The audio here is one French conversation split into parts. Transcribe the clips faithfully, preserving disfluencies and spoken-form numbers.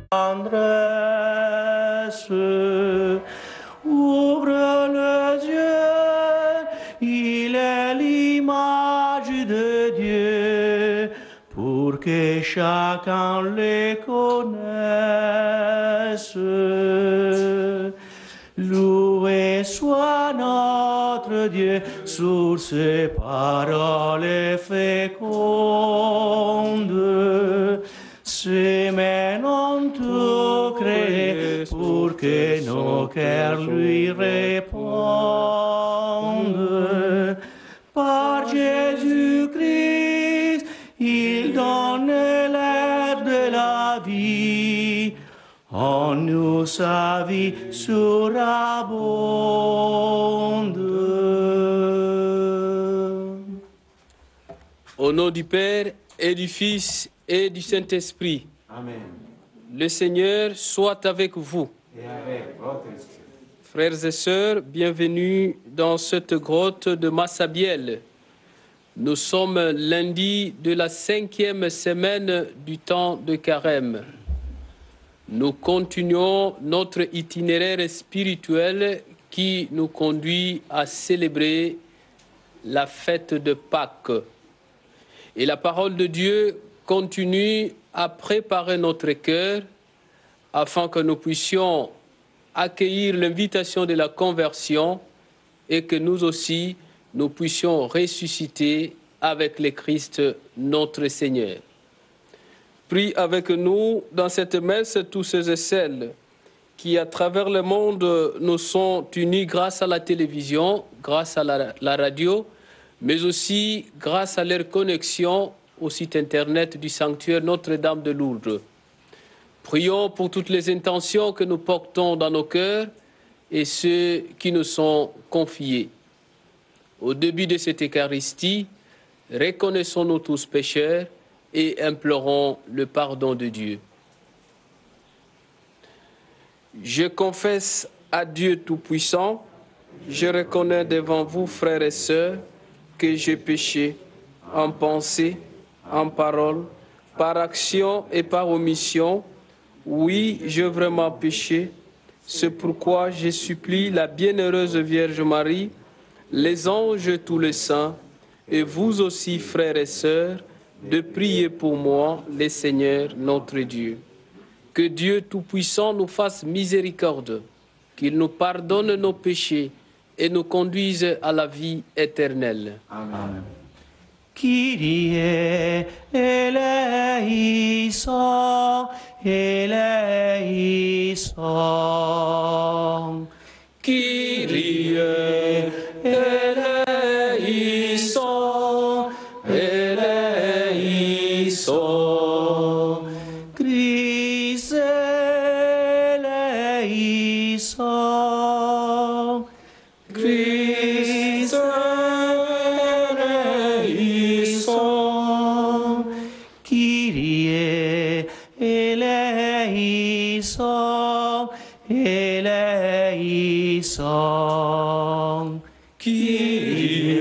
tendresse. Ouvre les yeux, il est l'image de Dieu, pour que chacun les connaisse. Loué soit notre Dieu, sur ses paroles fécondes. C'est maintenant tout créé pour que nos cœurs lui répondent. Par Jésus-Christ, il donne l'air de la vie. En nous sa vie surabonde. Au nom du Père et du Fils et du Saint-Esprit. Amen. Le Seigneur soit avec vous. Et avec votre esprit. Frères et sœurs, bienvenue dans cette grotte de Massabielle. Nous sommes lundi de la cinquième semaine du temps de Carême. Nous continuons notre itinéraire spirituel qui nous conduit à célébrer la fête de Pâques. Et la parole de Dieu continue à préparer notre cœur afin que nous puissions accueillir l'invitation de la conversion et que nous aussi, nous puissions ressusciter avec le Christ notre Seigneur. Prie avec nous dans cette messe tous ceux et celles qui, à travers le monde, nous sont unis grâce à la télévision, grâce à la, la radio, mais aussi grâce à leur connexion au site internet du sanctuaire Notre-Dame de Lourdes. Prions pour toutes les intentions que nous portons dans nos cœurs et ceux qui nous sont confiés. Au début de cette Eucharistie, reconnaissons-nous tous pécheurs et implorons le pardon de Dieu. Je confesse à Dieu Tout-Puissant, je reconnais devant vous, frères et sœurs, que j'ai péché en pensée, en parole, par action et par omission. Oui, j'ai vraiment péché. C'est pourquoi je supplie la bienheureuse Vierge Marie, les anges et tous les saints, et vous aussi, frères et sœurs, de prier pour moi, le Seigneur, notre Dieu. Que Dieu Tout-Puissant nous fasse miséricorde, qu'il nous pardonne nos péchés et nous conduise à la vie éternelle. Amen. Kyrie eleison, eleison. Kyrie eleison, eleison. Christ eleison. Christ eleison. Kyrie eleison, eleison. Kyrie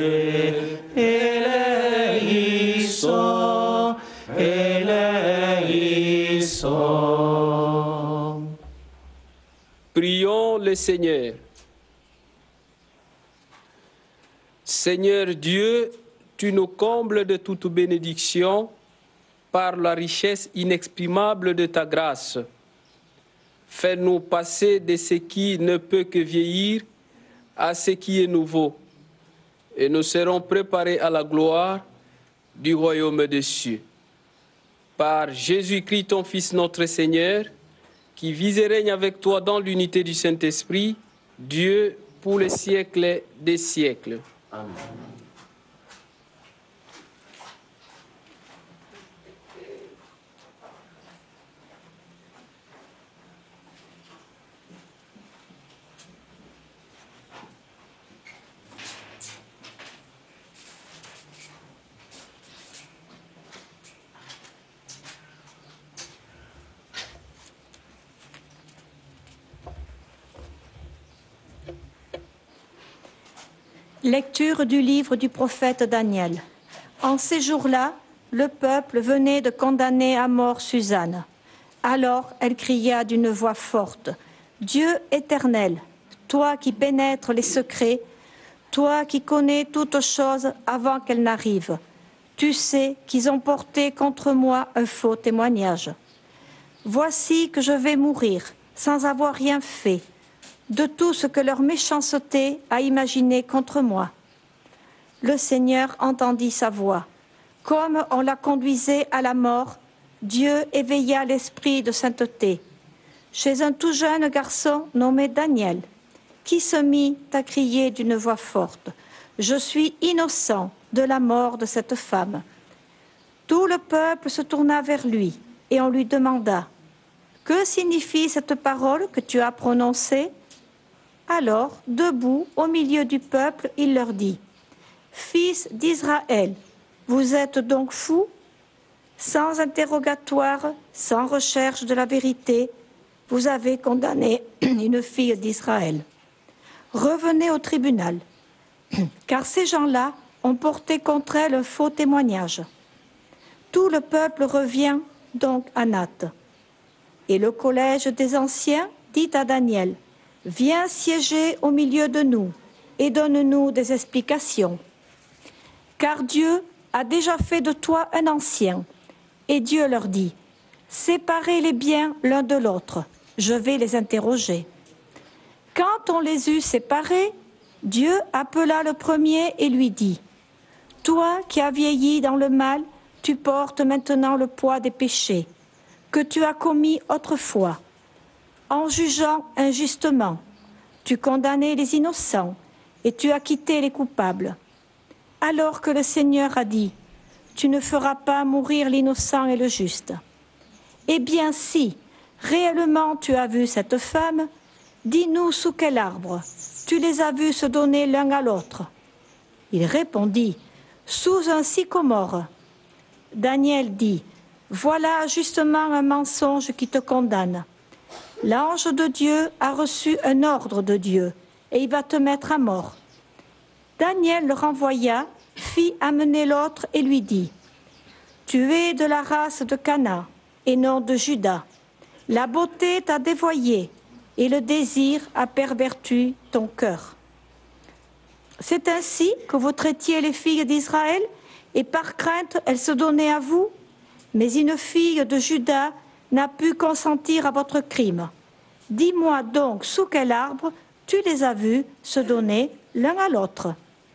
eleison, eleison. Prions le Seigneur. Seigneur Dieu, tu nous combles de toute bénédiction par la richesse inexprimable de ta grâce. Fais-nous passer de ce qui ne peut que vieillir à ce qui est nouveau, et nous serons préparés à la gloire du royaume des cieux. Par Jésus-Christ, ton Fils, notre Seigneur, qui vit et règne avec toi dans l'unité du Saint-Esprit, Dieu, pour les siècles des siècles. Amen. Lecture du livre du prophète Daniel. En ces jours-là, le peuple venait de condamner à mort Suzanne. Alors elle cria d'une voix forte, « Dieu éternel, toi qui pénètres les secrets, toi qui connais toutes choses avant qu'elles n'arrivent, tu sais qu'ils ont porté contre moi un faux témoignage. Voici que je vais mourir sans avoir rien fait de tout ce que leur méchanceté a imaginé contre moi. » Le Seigneur entendit sa voix. Comme on la conduisait à la mort, Dieu éveilla l'esprit de sainteté chez un tout jeune garçon nommé Daniel, qui se mit à crier d'une voix forte, « Je suis innocent de la mort de cette femme. » Tout le peuple se tourna vers lui et on lui demanda, « Que signifie cette parole que tu as prononcée ?» Alors, debout au milieu du peuple, il leur dit, « Fils d'Israël, vous êtes donc fous? Sans interrogatoire, sans recherche de la vérité, vous avez condamné une fille d'Israël. Revenez au tribunal, car ces gens-là ont porté contre elle un faux témoignage. » Tout le peuple revient donc à Nath. Et le collège des anciens dit à Daniel, « Viens siéger au milieu de nous et donne-nous des explications. Car Dieu a déjà fait de toi un ancien. » Et Dieu leur dit, « Séparez les biens l'un de l'autre, je vais les interroger. » Quand on les eut séparés, Dieu appela le premier et lui dit, « Toi qui as vieilli dans le mal, tu portes maintenant le poids des péchés que tu as commis autrefois. En jugeant injustement, tu condamnais les innocents et tu as quitté les coupables. Alors que le Seigneur a dit, tu ne feras pas mourir l'innocent et le juste. Eh bien si, réellement tu as vu cette femme, dis-nous sous quel arbre tu les as vus se donner l'un à l'autre. » Il répondit, « Sous un sycomore. » Daniel dit, « Voilà justement un mensonge qui te condamne. L'ange de Dieu a reçu un ordre de Dieu et il va te mettre à mort. » Daniel le renvoya, fit amener l'autre et lui dit, « Tu es de la race de Cana et non de Juda. La beauté t'a dévoyé et le désir a perverti ton cœur. C'est ainsi que vous traitiez les filles d'Israël et par crainte elles se donnaient à vous. Mais une fille de Juda n'a pu consentir à votre crime. Dis-moi donc sous quel arbre tu les as vus se donner l'un à l'autre. »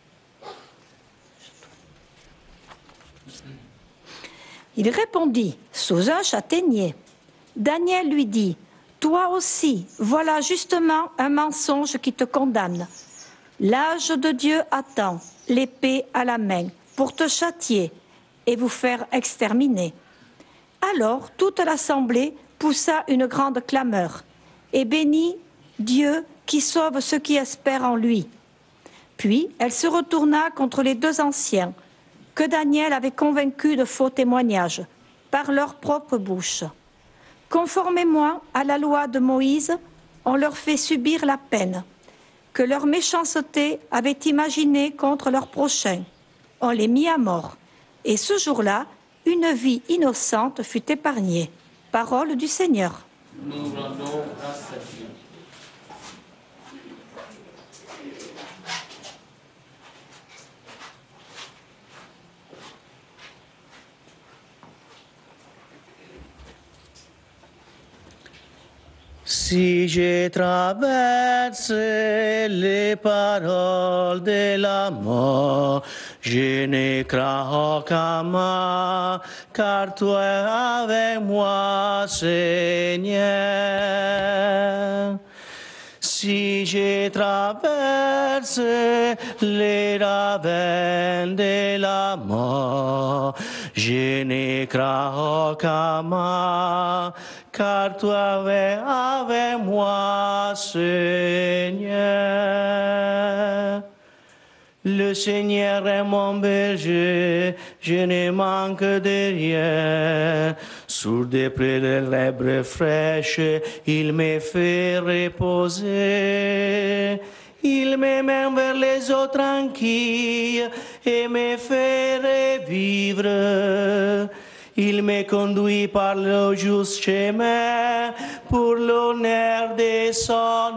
Il répondit, « Sous un châtaignier. » Daniel lui dit, « Toi aussi, voilà justement un mensonge qui te condamne. L'âge de Dieu attend, l'épée à la main, pour te châtier et vous faire exterminer. » Alors toute l'assemblée poussa une grande clameur et bénit Dieu qui sauve ceux qui espèrent en lui. Puis elle se retourna contre les deux anciens que Daniel avait convaincus de faux témoignages par leur propre bouche. Conformément à la loi de Moïse, on leur fait subir la peine que leur méchanceté avait imaginée contre leur prochain. On les mit à mort. Et ce jour-là, une vie innocente fut épargnée. Parole du Seigneur. Nous rendons grâce à Dieu. Si je traverse les paroles de la mort, je ne crains aucun mal, car toi es avec moi, Seigneur. Si je traverse les ravins de la mort, je ne crains aucun mal, car toi es avec moi, Seigneur. Le Seigneur est mon berger, je ne manque de rien. Sur des prés de l'herbe fraîche, il me fait reposer. Il me mène vers les eaux tranquilles et me fait revivre. Il me conduit par le juste chemin pour l'honneur de son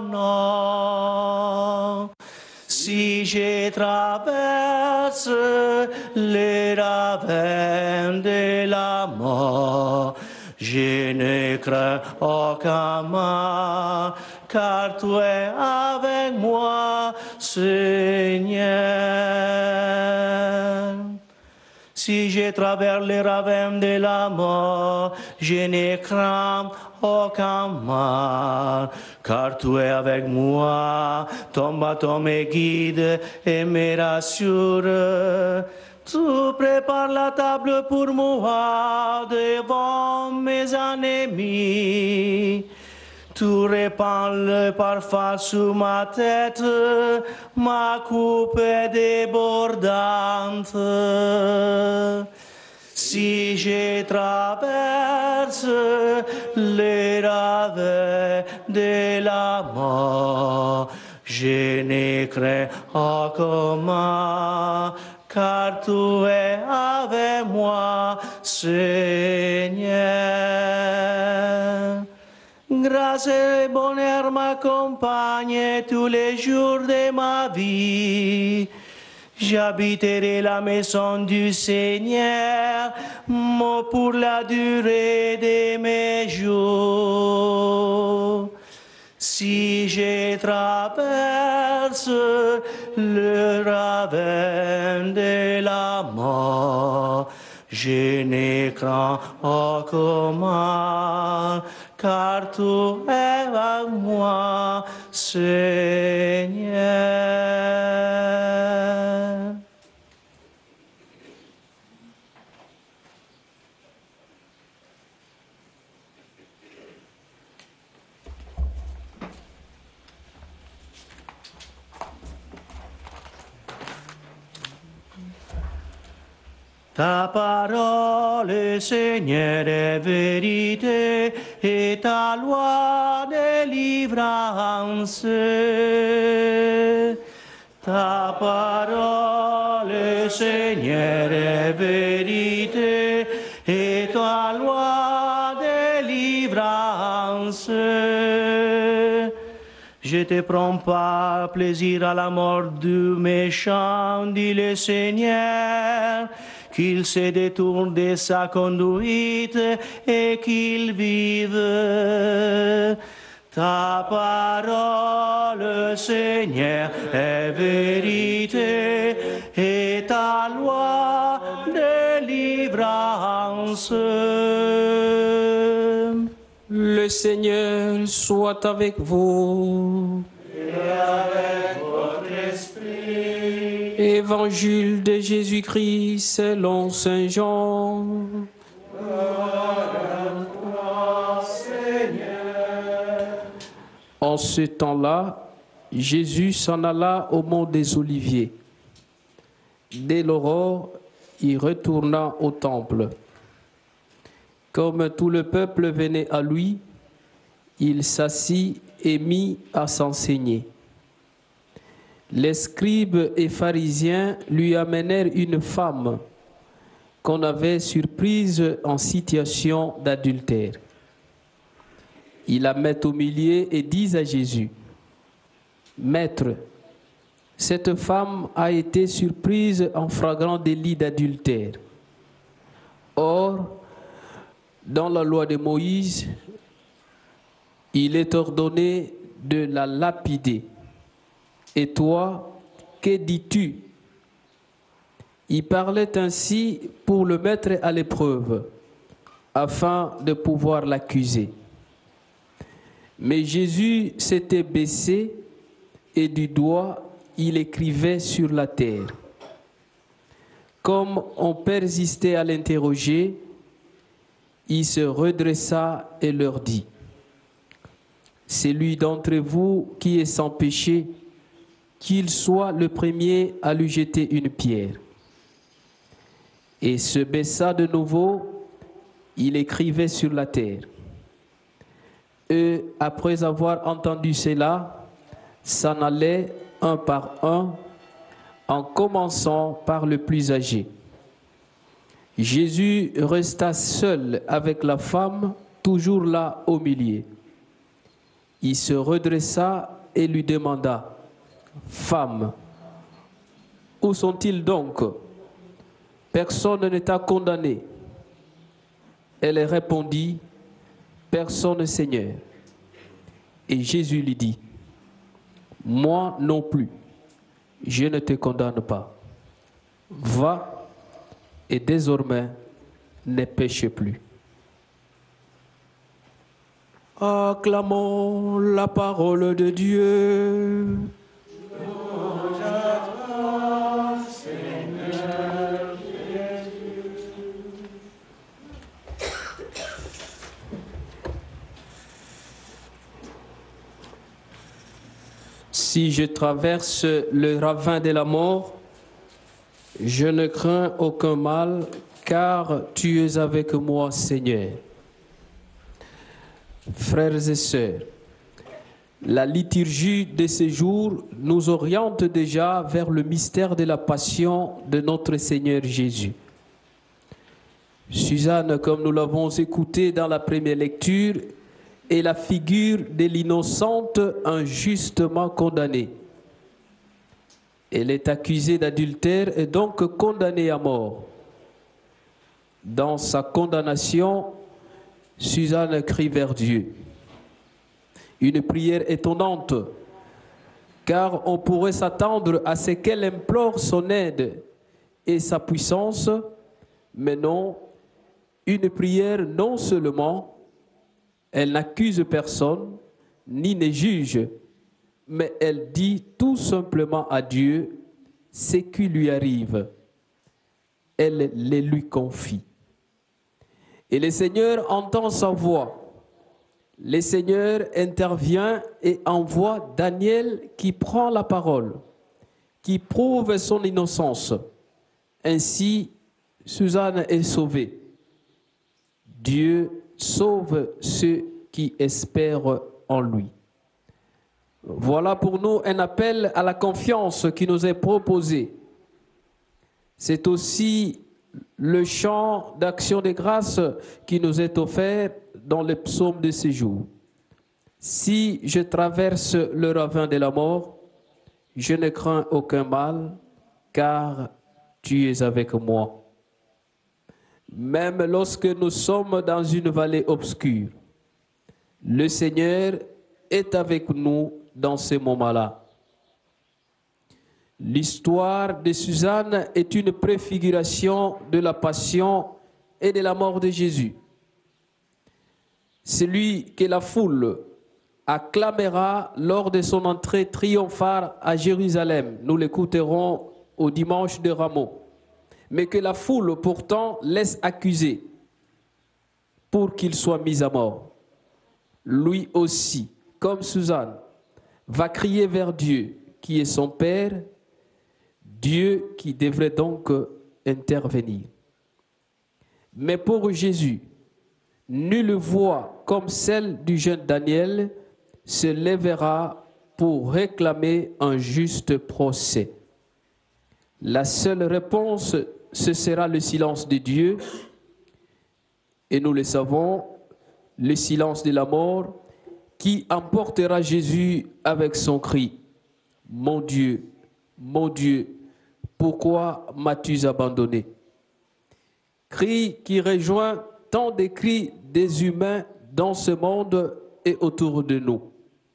nom. Si je traverse les ravins de la mort, je ne crains aucun mal, car tu es avec moi, Seigneur. Si je traverse les ravins de la mort, je ne crains aucun mal, car tu es avec moi, ton bâton me guide et me rassure. Tu prépares la table pour moi devant mes ennemis. Tu répands le parfum sur ma tête, ma coupe est débordante. Si je traverse les ravins de la mort, je ne crains aucun mal, car tu es avec moi, Seigneur. Grâce et bonheur m'accompagnent tous les jours de ma vie. J'habiterai la maison du Seigneur pour la durée de mes jours. Si je traverse le ravin de la mort, je ne crains aucun mal, car tu es avec moi, Seigneur. Ta parole, Seigneur, est vérité et ta loi délivrance. Ta parole, Seigneur, est vérité et ta loi délivrance. Je te prends pas plaisir à la mort du méchant, dit le Seigneur, qu'il se détourne de sa conduite et qu'il vive. Ta parole, Seigneur, est vérité et ta loi délivrance. Le Seigneur soit avec vous. Et avec votre esprit. Évangile de Jésus-Christ selon Saint Jean. Gloire à toi, Seigneur. En ce temps-là, Jésus s'en alla au mont des Oliviers. Dès l'aurore, il retourna au temple. Comme tout le peuple venait à lui, il s'assit et mit à s'enseigner. Les scribes et pharisiens lui amenèrent une femme qu'on avait surprise en situation d'adultère. Ils la mettent au milieu et disent à Jésus: Maître, cette femme a été surprise en flagrant délit d'adultère. Or, dans la loi de Moïse, il est ordonné de la lapider. Et toi, que dis-tu? Il parlait ainsi pour le mettre à l'épreuve, afin de pouvoir l'accuser. Mais Jésus s'était baissé et du doigt, il écrivait sur la terre. Comme on persistait à l'interroger, il se redressa et leur dit: Celui d'entre vous qui est sans péché, qu'il soit le premier à lui jeter une pierre. Et se baissa de nouveau, il écrivait sur la terre. Eux, après avoir entendu cela, s'en allaient un par un, en commençant par le plus âgé. Jésus resta seul avec la femme, toujours là au milieu. Il se redressa et lui demanda, « Femme, où sont-ils donc? Personne ne t'a condamné. » Elle répondit, « Personne, Seigneur. » Et Jésus lui dit, « Moi non plus, je ne te condamne pas. Va et désormais ne péche plus. » Acclamons la parole de Dieu. Si je traverse le ravin de la mort, je ne crains aucun mal, car tu es avec moi, Seigneur. Frères et sœurs, la liturgie de ce jour nous oriente déjà vers le mystère de la passion de notre Seigneur Jésus. Suzanne, comme nous l'avons écouté dans la première lecture, est la figure de l'innocente injustement condamnée. Elle est accusée d'adultère et donc condamnée à mort. Dans sa condamnation, Suzanne crie vers Dieu. Une prière étonnante, car on pourrait s'attendre à ce qu'elle implore son aide et sa puissance, mais non, une prière non seulement, elle n'accuse personne, ni ne juge, mais elle dit tout simplement à Dieu ce qui lui arrive. Elle les lui confie. Et le Seigneur entend sa voix. Le Seigneur intervient et envoie Daniel qui prend la parole, qui prouve son innocence. Ainsi, Suzanne est sauvée. Dieu sauve ceux qui espèrent en lui. Voilà pour nous un appel à la confiance qui nous est proposé. C'est aussi le chant d'action de grâce qui nous est offert dans le psaume de ce jour. Si je traverse le ravin de la mort, je ne crains aucun mal, car tu es avec moi. Même lorsque nous sommes dans une vallée obscure, le Seigneur est avec nous dans ces moments-là. L'histoire de Suzanne est une préfiguration de la passion et de la mort de Jésus. Celui que la foule acclamera lors de son entrée triomphale à Jérusalem. Nous l'écouterons au dimanche de Rameaux. Mais que la foule pourtant laisse accuser pour qu'il soit mis à mort. Lui aussi, comme Suzanne, va crier vers Dieu, qui est son Père, Dieu qui devrait donc intervenir. Mais pour Jésus, nulle voix comme celle du jeune Daniel se lèvera pour réclamer un juste procès. La seule réponse, ce sera le silence de Dieu. Et nous le savons, le silence de la mort qui emportera Jésus avec son cri. « Mon Dieu, mon Dieu, pourquoi m'as-tu abandonné ?» Cri qui rejoint tant de cris des humains dans ce monde et autour de nous.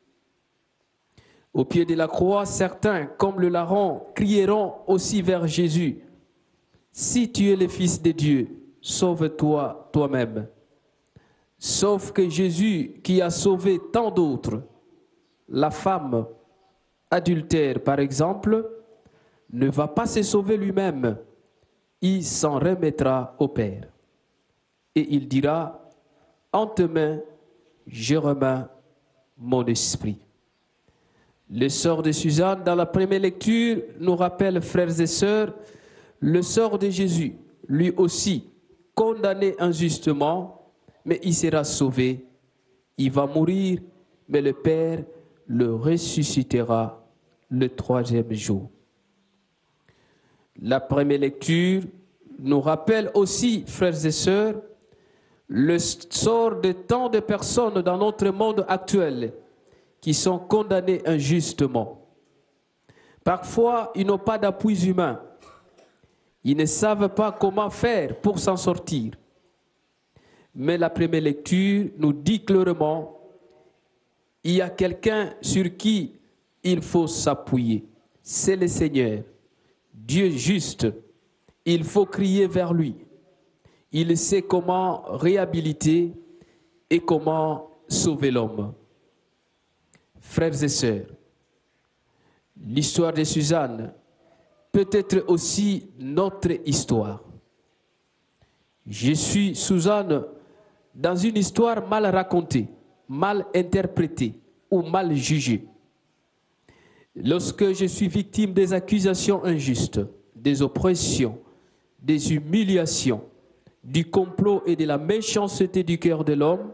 Au pied de la croix, certains, comme le larron, crieront aussi vers Jésus. « Si tu es le Fils de Dieu, sauve-toi toi-même. » Sauf que Jésus, qui a sauvé tant d'autres, la femme adultère par exemple, ne va pas se sauver lui-même. Il s'en remettra au Père. Et il dira, « En tes mains, je remets mon esprit. » Le sort de Suzanne, dans la première lecture, nous rappelle, frères et sœurs, le sort de Jésus, lui aussi, condamné injustement, mais il sera sauvé. Il va mourir, mais le Père le ressuscitera le troisième jour. La première lecture nous rappelle aussi, frères et sœurs, le sort de tant de personnes dans notre monde actuel qui sont condamnées injustement. Parfois, ils n'ont pas d'appui humain. Ils ne savent pas comment faire pour s'en sortir. Mais la première lecture nous dit clairement, il y a quelqu'un sur qui il faut s'appuyer. C'est le Seigneur, Dieu juste. Il faut crier vers lui. Il sait comment réhabiliter et comment sauver l'homme. Frères et sœurs, l'histoire de Suzanne peut être aussi notre histoire. Je suis Suzanne dans une histoire mal racontée, mal interprétée ou mal jugée. Lorsque je suis victime des accusations injustes, des oppressions, des humiliations, du complot et de la méchanceté du cœur de l'homme,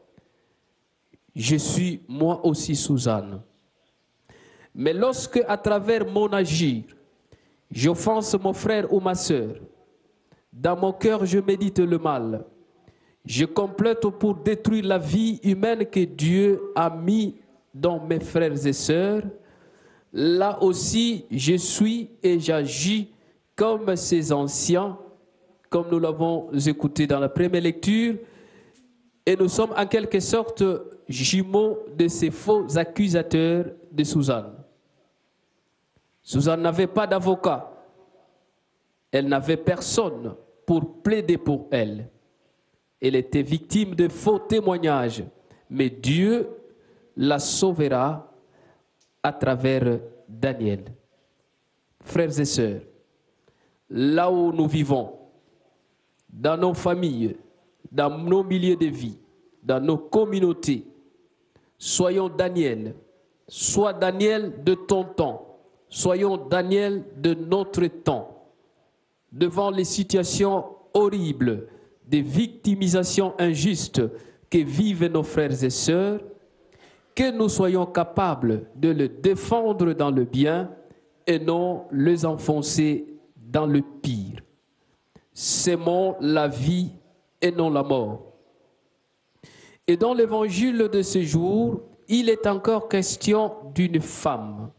je suis moi aussi Suzanne. Mais lorsque, à travers mon agir, j'offense mon frère ou ma sœur, dans mon cœur je médite le mal, je complote pour détruire la vie humaine que Dieu a mis dans mes frères et sœurs, là aussi je suis et j'agis comme ces anciens, comme nous l'avons écouté dans la première lecture, et nous sommes en quelque sorte jumeaux de ces faux accusateurs de Suzanne. Suzanne n'avait pas d'avocat. Elle n'avait personne pour plaider pour elle. Elle était victime de faux témoignages. Mais Dieu la sauvera à travers Daniel. Frères et sœurs, là où nous vivons, dans nos familles, dans nos milieux de vie, dans nos communautés, soyons Daniel. Sois Daniel de ton temps. Soyons Daniel de notre temps. Devant les situations horribles de victimisation injuste que vivent nos frères et sœurs, que nous soyons capables de les défendre dans le bien et non les enfoncer dans le pire. S'aimons la vie et non la mort. Et dans l'évangile de ce jour, il est encore question d'une femme.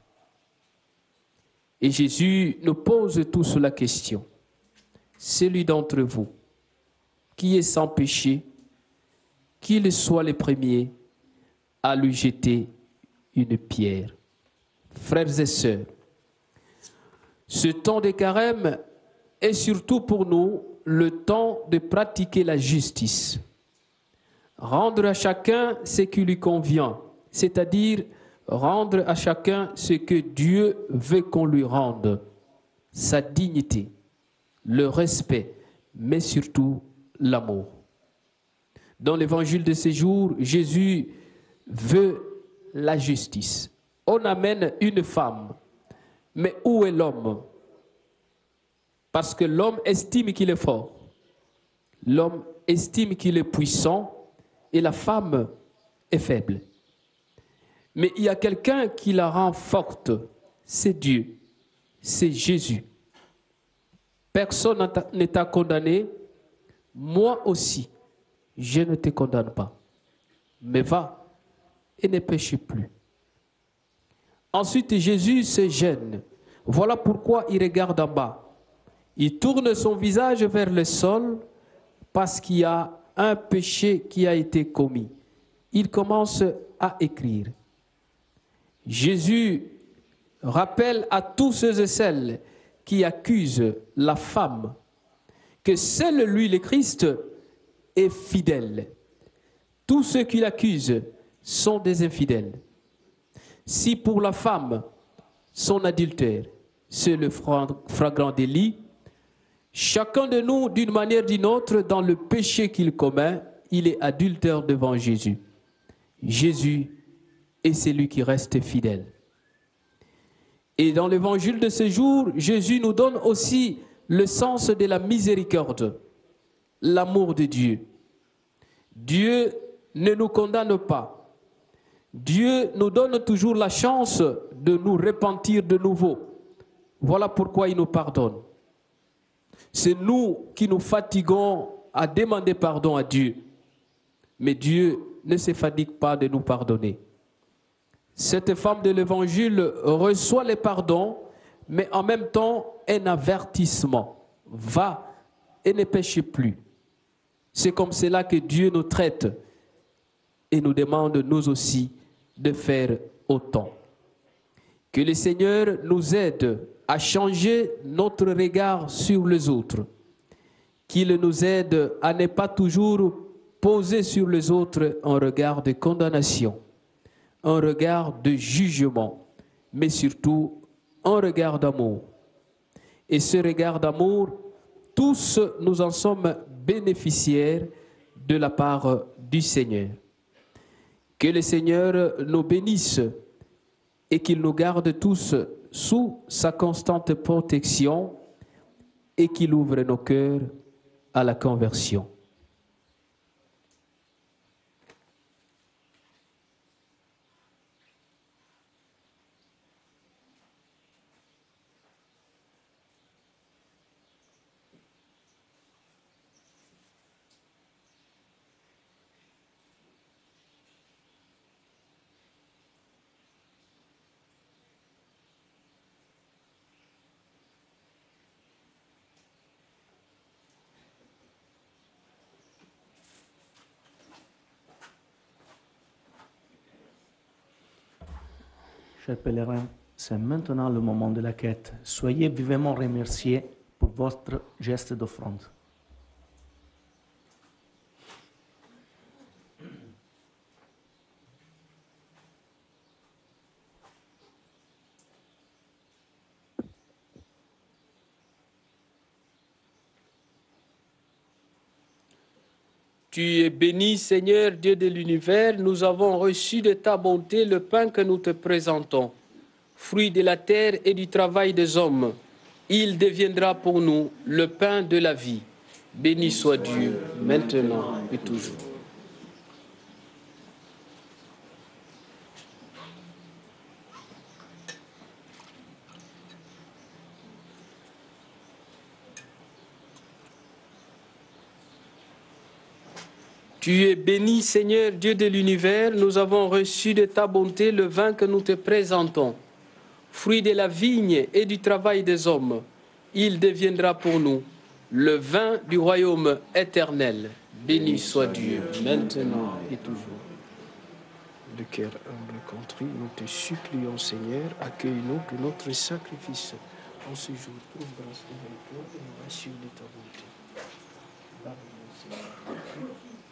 Et Jésus nous pose tous la question. Celui d'entre vous qui est sans péché, qu'il soit le premier à lui jeter une pierre. Frères et sœurs, ce temps de carême est surtout pour nous le temps de pratiquer la justice. Rendre à chacun ce qui lui convient, c'est-à-dire rendre à chacun ce que Dieu veut qu'on lui rende, sa dignité, le respect, mais surtout l'amour. Dans l'évangile de ces jours, Jésus veut la justice. On amène une femme, mais où est l'homme? Parce que l'homme estime qu'il est fort, l'homme estime qu'il est puissant et la femme est faible. Mais il y a quelqu'un qui la rend forte, c'est Dieu, c'est Jésus. Personne ne t'a condamné, moi aussi, je ne te condamne pas. Mais va et ne péche plus. Ensuite, Jésus se gêne. Voilà pourquoi il regarde en bas. Il tourne son visage vers le sol parce qu'il y a un péché qui a été commis. Il commence à écrire. Jésus rappelle à tous ceux et celles qui accusent la femme que seul lui, le Christ, est fidèle. Tous ceux qui l'accusent sont des infidèles. Si pour la femme, son adultère, c'est le flagrant délit, chacun de nous, d'une manière ou d'une autre, dans le péché qu'il commet, il est adultère devant Jésus. Jésus est celui qui reste fidèle. Et dans l'évangile de ce jour, Jésus nous donne aussi le sens de la miséricorde, l'amour de Dieu. Dieu ne nous condamne pas. Dieu nous donne toujours la chance de nous repentir de nouveau. Voilà pourquoi il nous pardonne. C'est nous qui nous fatiguons à demander pardon à Dieu. Mais Dieu ne se fatigue pas de nous pardonner. Cette femme de l'Évangile reçoit le pardon, mais en même temps un avertissement. Va et ne péche plus. C'est comme cela que Dieu nous traite et nous demande nous aussi de faire autant. Que le Seigneur nous aide à changer notre regard sur les autres. Qu'il nous aide à ne pas toujours poser sur les autres un regard de condamnation, un regard de jugement, mais surtout un regard d'amour. Et ce regard d'amour, tous nous en sommes bénéficiaires de la part du Seigneur. Que le Seigneur nous bénisse et qu'il nous garde tous sous sa constante protection et qu'il ouvre nos cœurs à la conversion. Chers pèlerins, c'est maintenant le moment de la quête. Soyez vivement remerciés pour votre geste d'offrande. Tu es béni, Seigneur, Dieu de l'univers. Nous avons reçu de ta bonté le pain que nous te présentons, fruit de la terre et du travail des hommes. Il deviendra pour nous le pain de la vie. Béni soit Dieu, maintenant et toujours. Tu es béni, Seigneur, Dieu de l'univers. Nous avons reçu de ta bonté le vin que nous te présentons, fruit de la vigne et du travail des hommes. Il deviendra pour nous le vin du royaume éternel. Béni soit Dieu, maintenant et toujours. De cœur humble et contrit, nous te supplions, Seigneur, accueille-nous que notre sacrifice en ce jour trouve grâce devant toi et nous rassure de ta bonté. Pardonne-nous, Seigneur.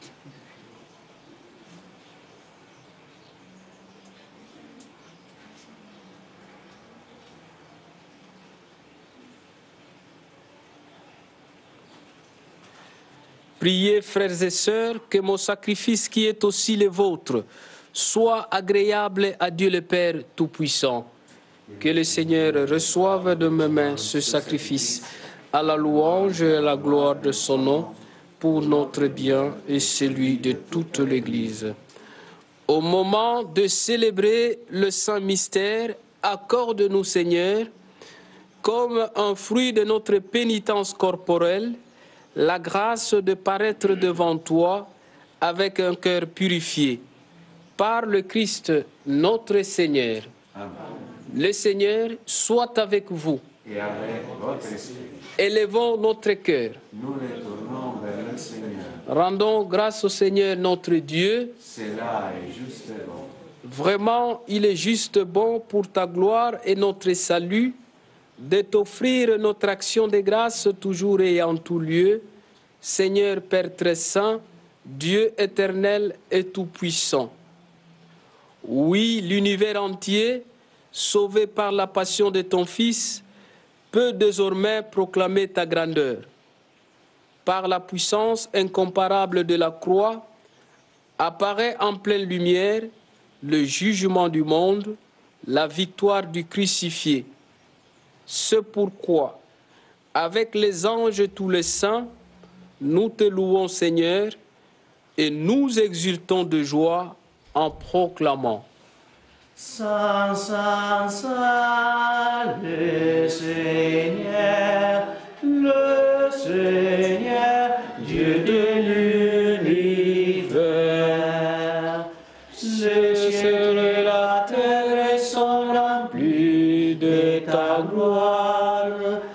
Priez, frères et sœurs, que mon sacrifice qui est aussi le vôtre soit agréable à Dieu le Père Tout-Puissant. Que le Seigneur reçoive de mes mains ce sacrifice à la louange et à la gloire de son nom, pour notre bien et celui de toute l'Église. Au moment de célébrer le Saint Mystère, accorde-nous, Seigneur, comme un fruit de notre pénitence corporelle, la grâce de paraître devant toi avec un cœur purifié. Par le Christ notre Seigneur. Amen. Le Seigneur soit avec vous. Et avec votre esprit. Élevons notre cœur. Nous les tournons vers le Seigneur. Rendons grâce au Seigneur notre Dieu. Cela est juste et bon. Vraiment, il est juste bon pour ta gloire et notre salut de t'offrir notre action de grâce toujours et en tout lieu, Seigneur Père très saint, Dieu éternel et tout-puissant. Oui, l'univers entier, sauvé par la passion de ton Fils, peut désormais proclamer ta grandeur. Par la puissance incomparable de la croix, apparaît en pleine lumière le jugement du monde, la victoire du crucifié. C'est pourquoi, avec les anges et tous les saints, nous te louons, Seigneur, et nous exultons de joie en proclamant. Saint, Saint, Saint, le Seigneur, le Seigneur, Dieu de l'univers. Le ciel et la terre sont remplis de ta gloire.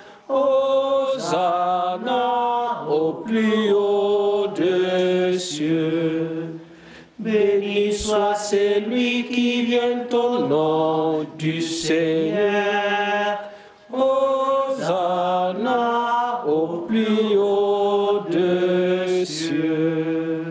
Hosanna au plus haut des cieux. Béni soit celui qui vient au nom du Seigneur. Hosanna au plus haut des cieux.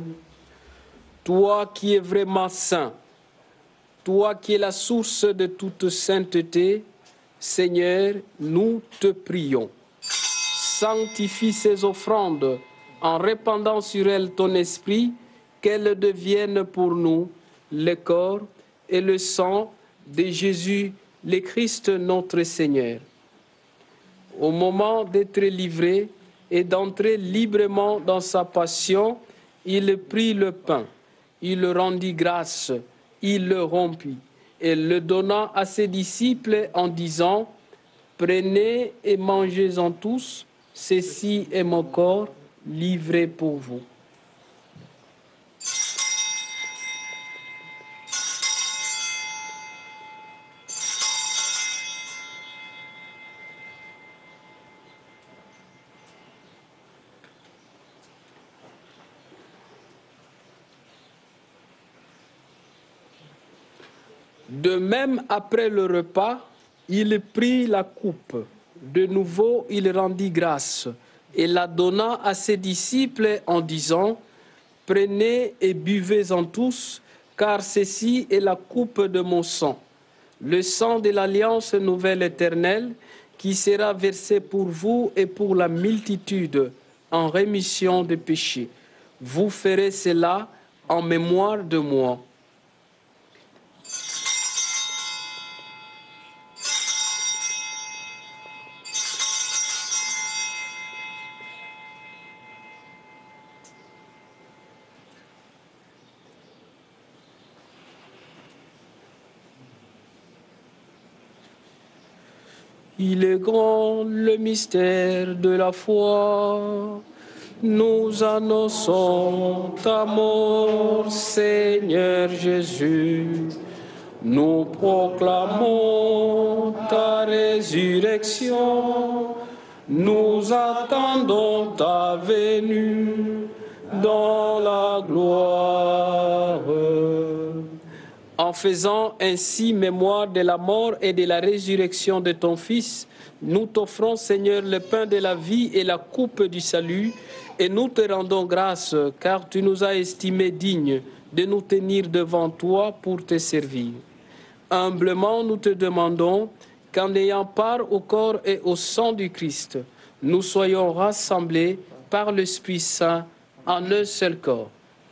Toi qui es vraiment saint, toi qui es la source de toute sainteté, Seigneur, nous te prions. Sanctifie ces offrandes en répandant sur elles ton esprit, qu'elles deviennent pour nous le corps et le sang de Jésus, le Christ notre Seigneur. Au moment d'être livré et d'entrer librement dans sa passion, il prit le pain, il rendit grâce, il le rompit et le donna à ses disciples en disant: prenez et mangez-en tous, ceci est mon corps livré pour vous. De même, après le repas, il prit la coupe. De nouveau, il rendit grâce et la donna à ses disciples en disant: prenez et buvez-en tous, car ceci est la coupe de mon sang, le sang de l'alliance nouvelle éternelle, qui sera versé pour vous et pour la multitude en rémission des péchés. Vous ferez cela en mémoire de moi. Il est grand le mystère de la foi. Nous annonçons ta mort, Seigneur Jésus. Nous proclamons ta résurrection. Nous attendons ta venue dans la gloire. En faisant ainsi mémoire de la mort et de la résurrection de ton Fils, nous t'offrons, Seigneur, le pain de la vie et la coupe du salut, et nous te rendons grâce, car tu nous as estimés dignes de nous tenir devant toi pour te servir. Humblement, nous te demandons qu'en ayant part au corps et au sang du Christ, nous soyons rassemblés par l'Esprit Saint en un seul corps.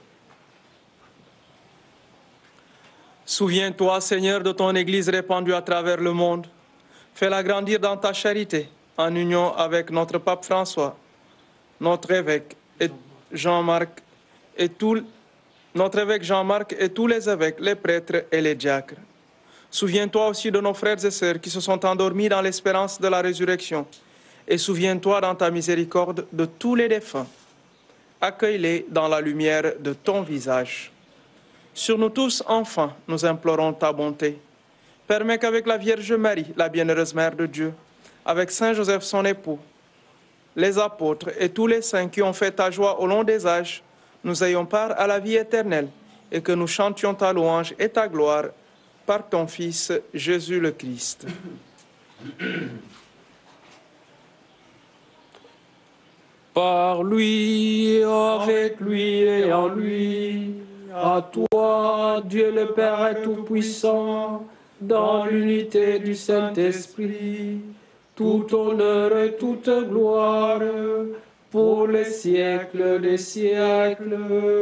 Souviens-toi, Seigneur, de ton Église répandue à travers le monde. Fais-la grandir dans ta charité, en union avec notre pape François, notre évêque et Jean-Marc et tout, notre évêque Jean-Marc et tous les évêques, les prêtres et les diacres. Souviens-toi aussi de nos frères et sœurs qui se sont endormis dans l'espérance de la résurrection. Et souviens-toi dans ta miséricorde de tous les défunts. Accueille-les dans la lumière de ton visage. Sur nous tous, enfin, nous implorons ta bonté. Permets qu'avec la Vierge Marie, la bienheureuse Mère de Dieu, avec Saint Joseph son époux, les apôtres et tous les saints qui ont fait ta joie au long des âges, nous ayons part à la vie éternelle et que nous chantions ta louange et ta gloire par ton Fils, Jésus le Christ. Par lui, avec lui et en lui, à toi, Dieu le Père Tout-Puissant, dans l'unité du Saint-Esprit, tout honneur et toute gloire, pour les siècles des siècles.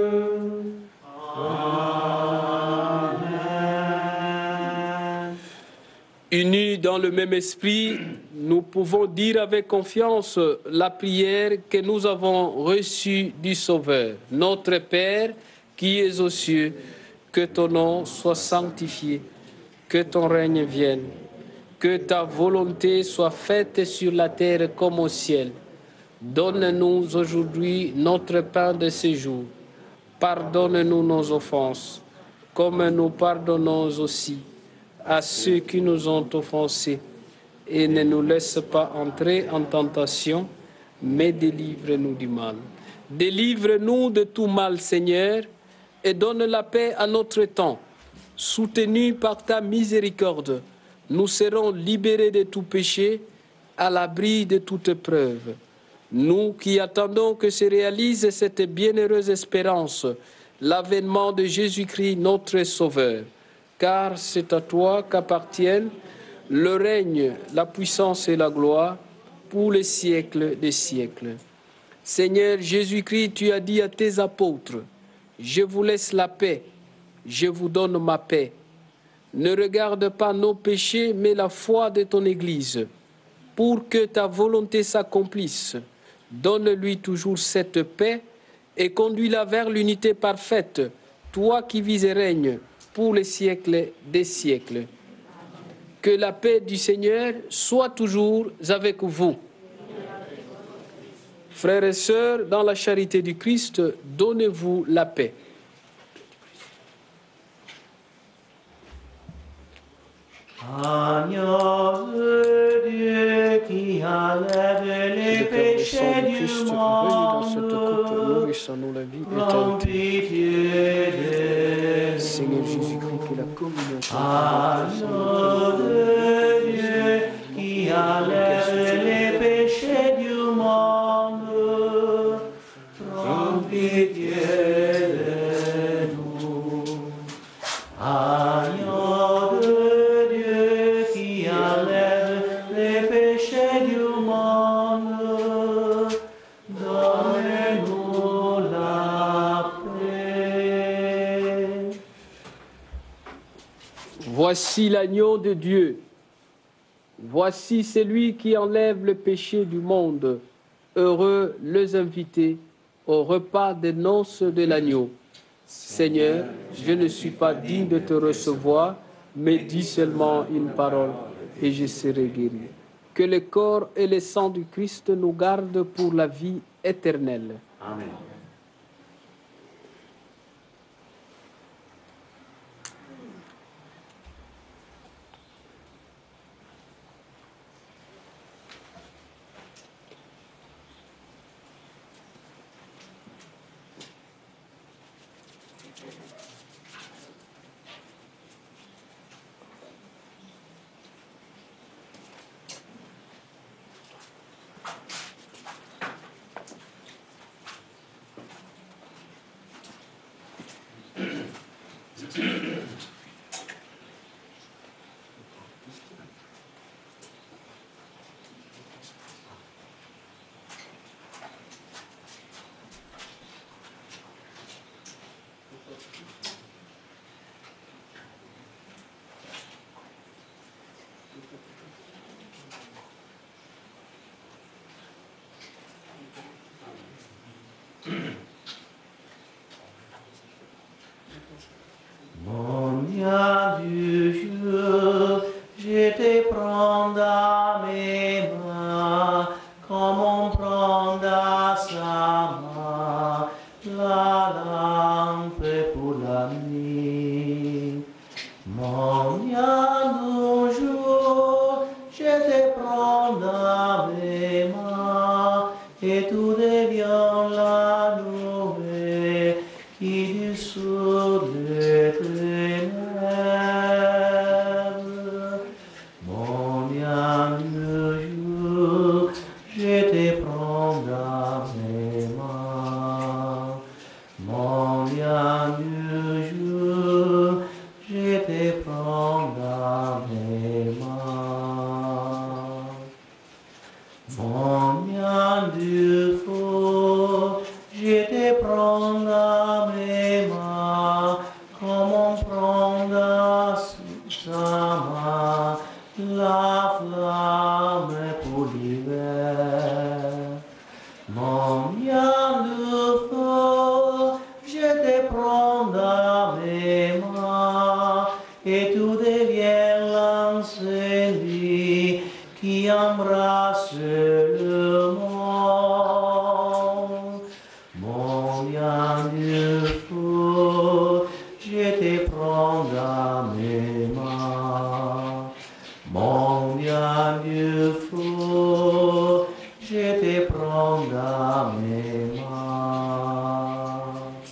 Amen. Unis dans le même esprit, nous pouvons dire avec confiance la prière que nous avons reçue du Sauveur. Notre Père, qui es aux cieux, que ton nom soit sanctifié, que ton règne vienne, que ta volonté soit faite sur la terre comme au ciel. Donne-nous aujourd'hui notre pain de ce jour. Pardonne-nous nos offenses, comme nous pardonnons aussi à ceux qui nous ont offensés. Et ne nous laisse pas entrer en tentation, mais délivre-nous du mal. Délivre-nous de tout mal, Seigneur, et donne la paix à notre temps. Soutenus par ta miséricorde, nous serons libérés de tout péché, à l'abri de toute épreuve. Nous qui attendons que se réalise cette bienheureuse espérance, l'avènement de Jésus-Christ, notre Sauveur. Car c'est à toi qu'appartiennent le règne, la puissance et la gloire pour les siècles des siècles. Seigneur Jésus-Christ, tu as dit à tes apôtres, « Je vous laisse la paix, je vous donne ma paix. Ne regarde pas nos péchés, mais la foi de ton Église, pour que ta volonté s'accomplisse. Donne-lui toujours cette paix et conduis-la vers l'unité parfaite, toi qui vis et règnes pour les siècles des siècles. » Que la paix du Seigneur soit toujours avec vous. Frères et sœurs, dans la charité du Christ, donnez-vous la paix. Agneau de Dieu qui enlève les péchés du monde, prends pitié de nous. Seigneur Jésus-Christ, que la communauté Agneau de Dieu qui enlève les péchés du monde, prends pitié de nous. Agneau de Dieu qui enlève les péchés du monde, donne-nous la paix. Voici l'agneau de Dieu. Voici celui qui enlève le péché du monde. Heureux les invités au repas des noces de l'agneau. Seigneur, je ne suis pas digne de te recevoir, mais dis seulement une parole et je serai guéri. Que le corps et le sang du Christ nous gardent pour la vie éternelle. Amen. Mon bien du jour, je te prends dans mes mains, comme on prend dans sa main la lampe pour la nuit. Mon bien du jour, je te prends dans mes mains, et tout devient la nouvelle qui dessous de ténèbres. Mon bien du jour, je te prends dans mes mains. Mon bien du jour, je te prends dans mes mains. Mon bien du faux, je te prends dans mes mains, comme on prend dans sa main la flamme pour l'hiver. Mon bien du faux, je te prends dans mes mains, et tout devient l'incendie qui embrasse le monde. prends dans mes mains. Mon bien Dieu fou, je te prends dans mes mains.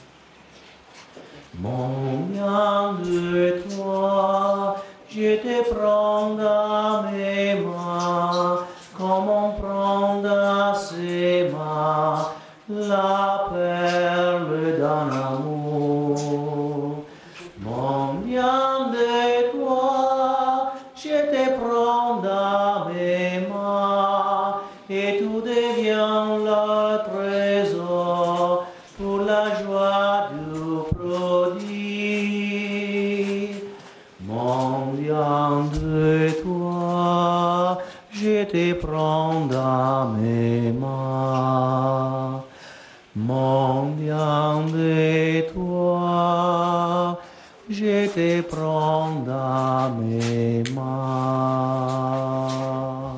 Mon bien de toi, je te prends dans mes mains, comme on prend dans ses mains la perle d'un amour. Mon bien de toi, je te prends dans mes mains, et tout devient le trésor pour la joie du prodige. Mon bien de toi, je te prends dans mes mains. Mon bien de toi, je te prends dans mes mains.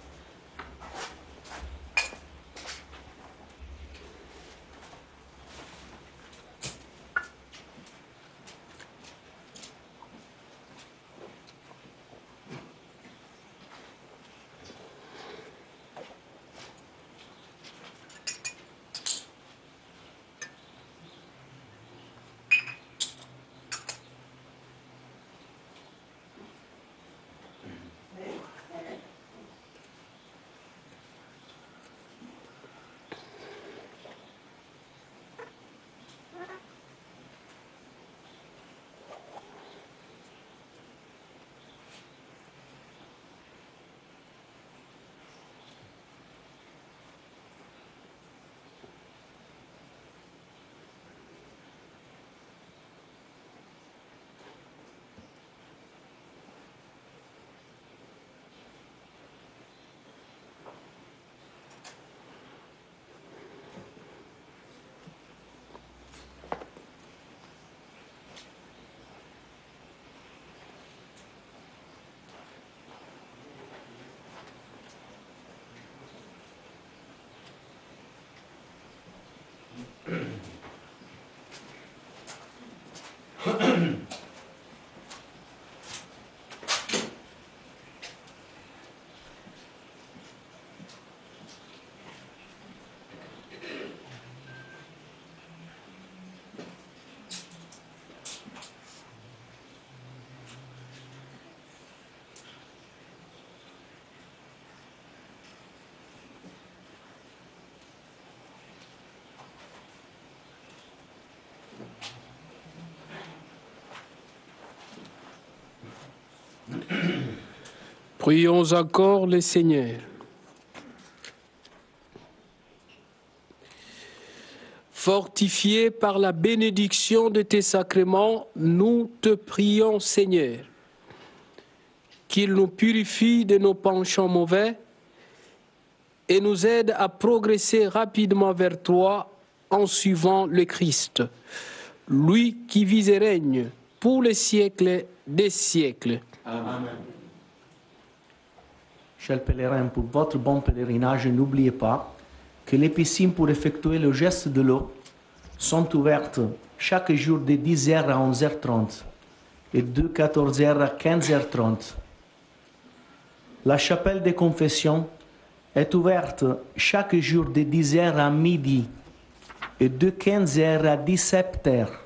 Prions encore le Seigneur. Fortifiés par la bénédiction de tes sacrements, nous te prions, Seigneur, qu'il nous purifie de nos penchants mauvais et nous aide à progresser rapidement vers toi en suivant le Christ, lui qui vit et règne pour les siècles des siècles. Amen. Chers pèlerins, pour votre bon pèlerinage, n'oubliez pas que les piscines pour effectuer le geste de l'eau sont ouvertes chaque jour de dix heures à onze heures trente et de quatorze heures à quinze heures trente. La chapelle des confessions est ouverte chaque jour de dix heures à midi et de quinze heures à dix-sept heures.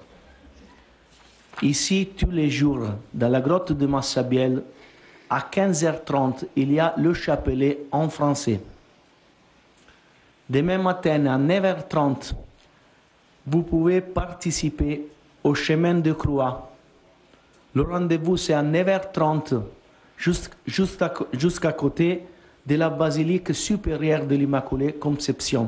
Ici, tous les jours, dans la grotte de Massabielle, à quinze heures trente, il y a le chapelet en français. Demain matin, à neuf heures trente, vous pouvez participer au chemin de croix. Le rendez-vous, c'est à neuf heures trente, juste, juste à, jusqu'à côté de la basilique supérieure de l'Immaculée Conception.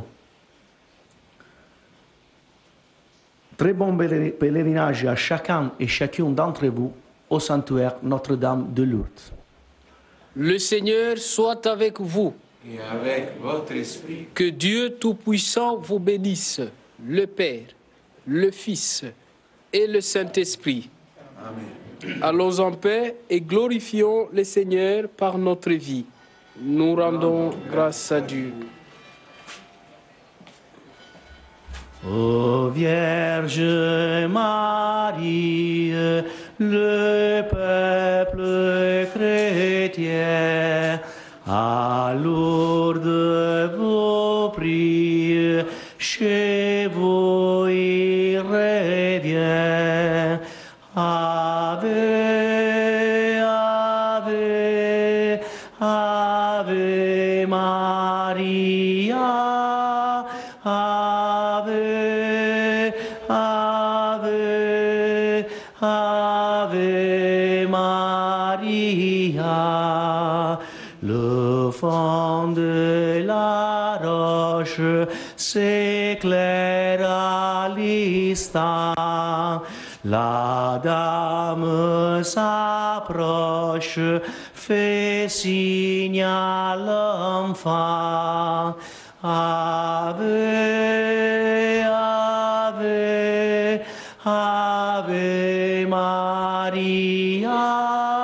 Très bon pèlerinage à chacun et chacune d'entre vous au sanctuaire Notre-Dame de Lourdes. Le Seigneur soit avec vous. Et avec votre esprit. Que Dieu Tout-Puissant vous bénisse, le Père, le Fils et le Saint-Esprit. Amen. Allons en paix et glorifions le Seigneur par notre vie. Nous rendons grâce à Dieu. Ô Vierge Marie, le peuple chrétien, à Lourdes vous prie, chez vous il revient. Ave, Ave, Ave Maria, Ave, Ave, Ave Maria. Le fond de la roche s'éclaire à l'instant. La dame s'approche, fait signe à l'enfant. Ave, Ave, Ave Maria.